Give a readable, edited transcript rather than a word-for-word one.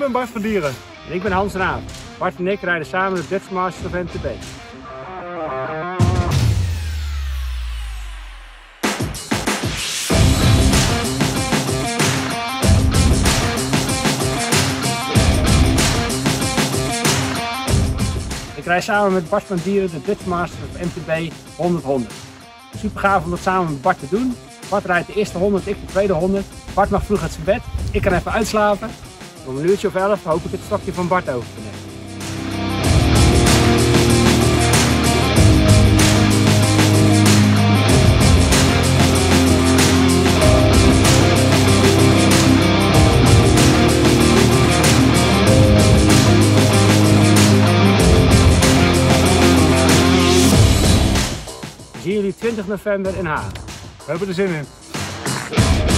ben Bart van Dieren. En ik ben Hans Raaf. Bart en ik rijden samen de Dutch Masters of MTB. Ik rijd samen met Bart van Dieren de Dutch Masters of MTB 100-100. Super gaaf om dat samen met Bart te doen. Bart rijdt de eerste 100, ik de tweede 100. Bart mag vroeg uit zijn bed, ik kan even uitslapen. Om een uurtje of 11 hoop ik het stokje van Bart over te nemen. We zien jullie 20 november in Hagen. We hebben er zin in.